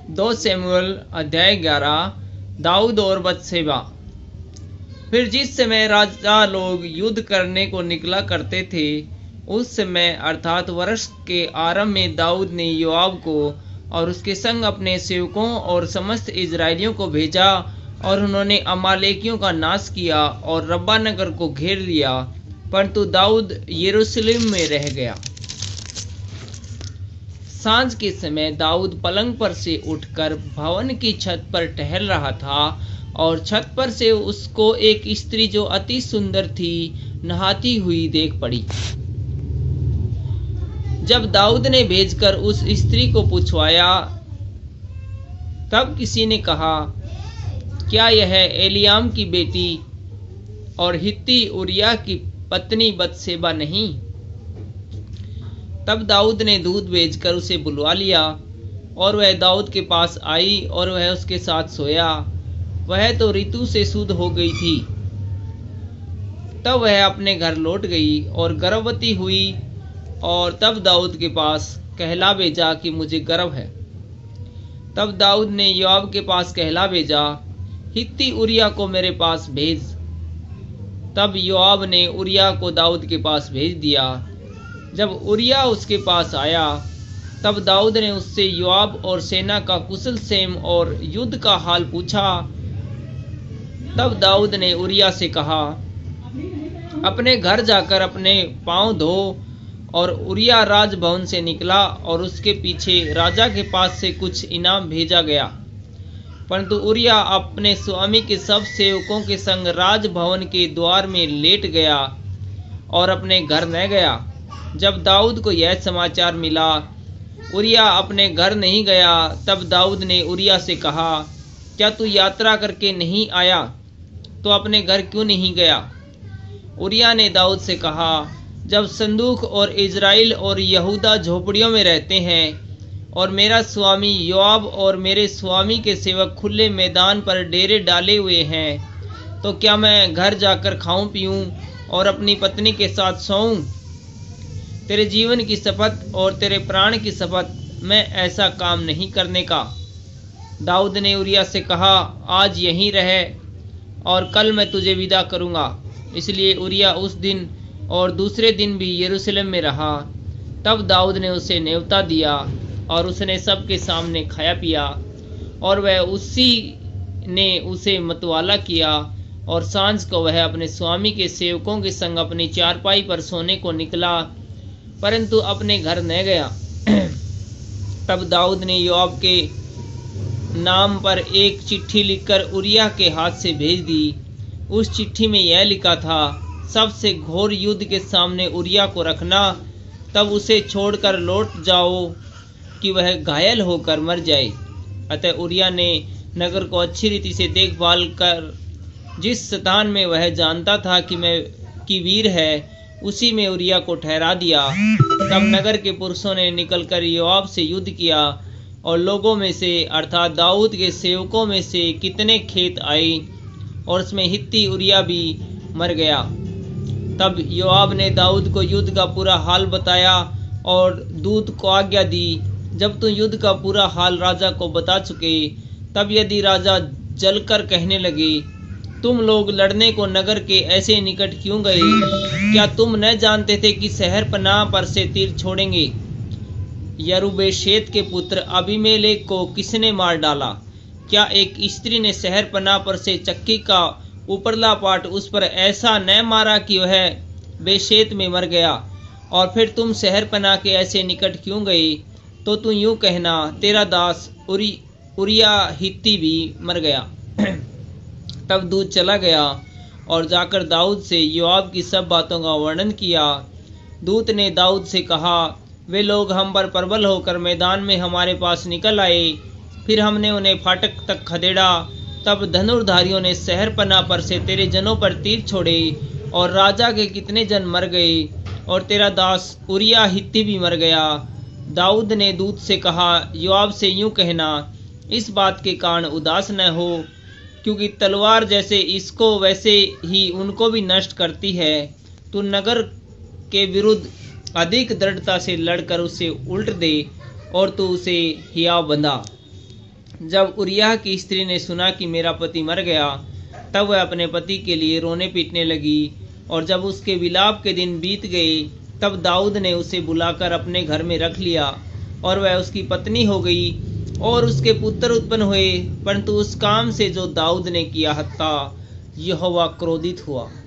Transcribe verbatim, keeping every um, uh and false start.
दो शमूएल अध्याय ग्यारह। दाऊद और बत्शेबा। फिर जिस समय राजा लोग युद्ध करने को निकला करते थे, उस समय अर्थात वर्ष के आरंभ में दाऊद ने योआब को और उसके संग अपने सेवकों और समस्त इजरायलियों को भेजा, और उन्होंने अमालेकियों का नाश किया और रब्बा नगर को घेर लिया, परंतु दाऊद यरूशलेम में रह गया। सांझ के समय दाऊद पलंग पर से उठकर भवन की छत पर टहल रहा था, और छत पर से उसको एक स्त्री जो अति सुंदर थी नहाती हुई देख पड़ी। जब दाऊद ने भेजकर उस स्त्री को पूछवाया, तब किसी ने कहा, क्या यह एलियाम की बेटी और हित्ती उरिया की पत्नी बत्शेबा नहीं? तब दाऊद ने दूत भेजकर उसे बुलवा लिया, और वह दाऊद के पास आई और वह उसके साथ सोया। वह तो ऋतु से शुद्ध हो गई थी। तब वह अपने घर लौट गई और गर्भवती हुई, और तब दाऊद के पास कहला भेजा कि मुझे गर्भ है। तब दाऊद ने योआब के पास कहला भेजा, हित्ती उरिया को मेरे पास भेज। तब योआब ने उरिया को दाऊद के पास भेज दिया। जब उरिया उसके पास आया, तब दाऊद ने उससे योआब और सेना का कुशल क्षेम और युद्ध का हाल पूछा। तब दाऊद ने उरिया से कहा, अपने घर जाकर अपने पांव धो। और उरिया राजभवन से निकला, और उसके पीछे राजा के पास से कुछ इनाम भेजा गया। परंतु उरिया अपने स्वामी के सब सेवकों के संग राजभवन के द्वार में लेट गया और अपने घर न गया। जब दाऊद को यह समाचार मिला, उरिया अपने घर नहीं गया, तब दाऊद ने उरिया से कहा, क्या तू यात्रा करके नहीं आया तो अपने घर क्यों नहीं गया? उरिया ने दाऊद से कहा, जब संदूक और इजराइल और यहूदा झोपड़ियों में रहते हैं, और मेरा स्वामी योआब और मेरे स्वामी के सेवक खुले मैदान पर डेरे डाले हुए हैं, तो क्या मैं घर जाकर खाऊं पीऊं और अपनी पत्नी के साथ सोऊं? तेरे जीवन की शपथ और तेरे प्राण की शपथ, मैं ऐसा काम नहीं करने का। दाऊद ने उरिया से कहा, आज यहीं रहे और कल मैं तुझे विदा करूंगा। इसलिए उरिया उस दिन और दूसरे दिन भी यरूशलेम में रहा। तब दाऊद ने उसे न्योता दिया, और उसने सबके सामने खाया पिया, और वह उसी ने उसे मतवाला किया। और सांझ को वह अपने स्वामी के सेवकों के संग अपनी चारपाई पर सोने को निकला, परंतु अपने घर न गया। तब दाऊद ने योआब के नाम पर एक चिट्ठी लिखकर उरिया के हाथ से भेज दी। उस चिट्ठी में यह लिखा था, सबसे घोर युद्ध के सामने उरिया को रखना, तब उसे छोड़कर लौट जाओ कि वह घायल होकर मर जाए। अतः उरिया ने नगर को अच्छी रीति से देखभाल कर, जिस स्थान में वह जानता था कि मैं कि वीर है, उसी में उरिया को ठहरा दिया। तब नगर के पुरुषों ने निकलकर योआब से युद्ध किया, और लोगों में से अर्थात दाऊद के सेवकों में से कितने खेत आए, और उसमें हित्ती उरिया भी मर गया। तब योआब ने दाऊद को युद्ध का पूरा हाल बताया, और दूत को आज्ञा दी, जब तुम युद्ध का पूरा हाल राजा को बता चुके, तब यदि राजा जलकर कहने लगे, तुम लोग लड़ने को नगर के ऐसे निकट क्यों गए? क्या तुम न जानते थे कि शहर पनाह पर से तीर छोड़ेंगे? यरूब्बेशेत के पुत्र अबीमेलेक को किसने मार डाला? क्या एक स्त्री ने शहर पनाह पर से चक्की का उपरला पाट उस पर ऐसा न मारा कि वह बेशेत में मर गया? और फिर तुम शहर पनाह के ऐसे निकट क्यों गए? तो तू यूं कहना, तेरा दास उरी उरिया हित्ती भी मर गया। तब दूत चला गया और जाकर दाऊद से योआब की सब बातों का वर्णन किया। दूत ने दाऊद से कहा, वे लोग हम पर प्रबल होकर मैदान में हमारे पास निकल आए, फिर हमने उन्हें फाटक तक खदेड़ा। तब धनुर्धारियों ने शहर पनाह पर से तेरे जनों पर तीर छोड़े, और राजा के कितने जन मर गए, और तेरा दास उरिया हित्ती भी मर गया। दाऊद ने दूत से कहा, योआब से यूं कहना, इस बात के कारण उदास न हो, क्योंकि तलवार जैसे इसको वैसे ही उनको भी नष्ट करती है। तू नगर के विरुद्ध अधिक दृढ़ता से लड़कर उसे उल्ट दे, और तू उसे हियाव बंधा। जब उरिय्याह की स्त्री ने सुना कि मेरा पति मर गया, तब वह अपने पति के लिए रोने पीटने लगी। और जब उसके विलाप के दिन बीत गए, तब दाऊद ने उसे बुलाकर अपने घर में रख लिया और वह उसकी पत्नी हो गई और उसके पुत्र उत्पन्न हुए। परंतु उस काम से जो दाऊद ने किया था, यहोवा क्रोधित हुआ।